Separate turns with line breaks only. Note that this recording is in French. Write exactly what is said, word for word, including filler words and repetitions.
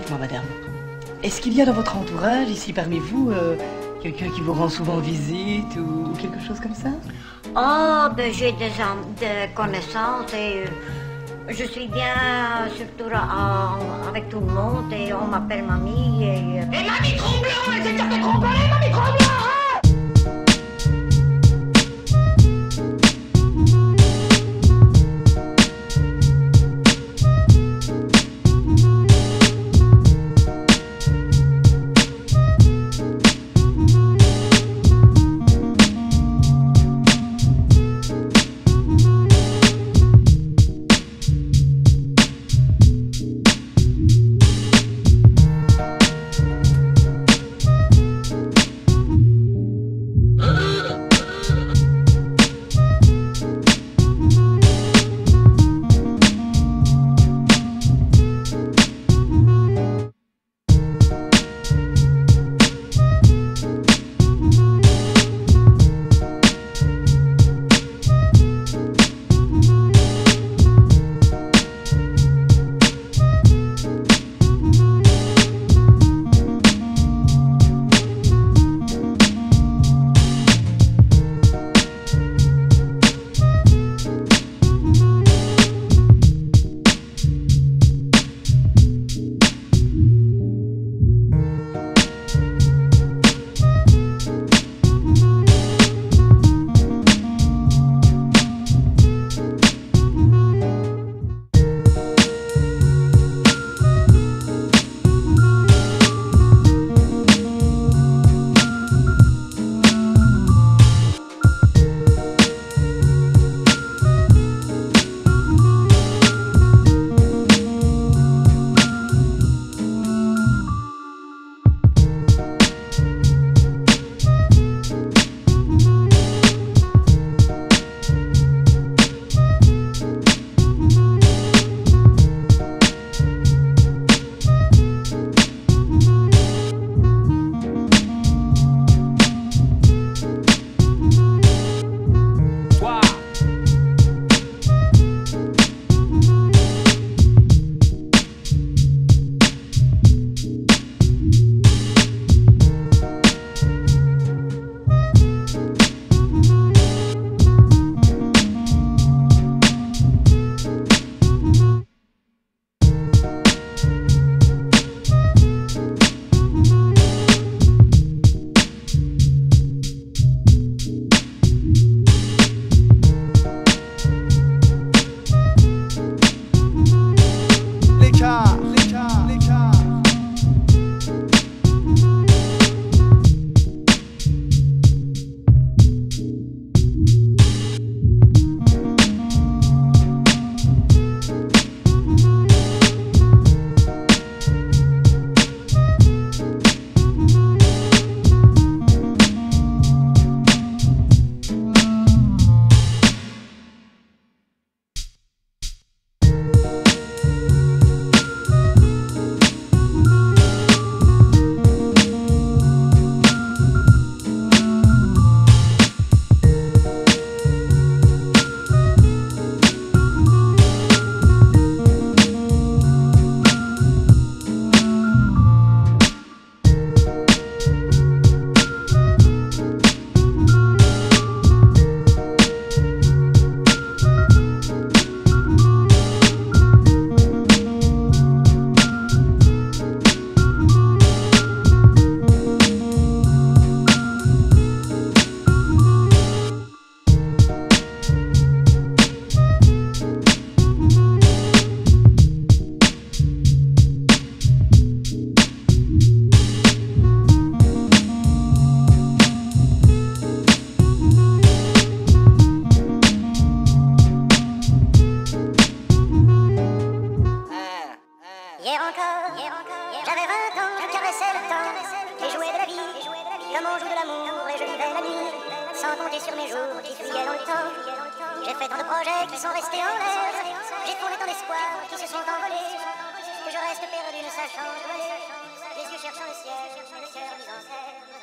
Dites-moi, madame, est-ce qu'il y a dans votre entourage, ici parmi vous, euh, quelqu'un qui vous rend souvent visite ou quelque chose comme ça?
Oh, ben j'ai des, des connaissances et euh, je suis bien surtout euh, avec tout le monde et on m'appelle mamie et... Euh...
Et mamie Tromblon, elle s'est fait tromper, mamie Tromblon, hein.
Hier encore, j'avais vingt ans, je caressais le temps et jouais de la vie, comme on joue de l'amour et je vivais la nuit, sans compter sur mes jours qui fuyaient dans le temps. J'ai fait tant de projets qui sont restés en l'air, j'ai fondé tant d'espoirs qui se sont envolés, que je reste perdu ne sachant où aller, les yeux cherchant le ciel, le cœur mis en serre.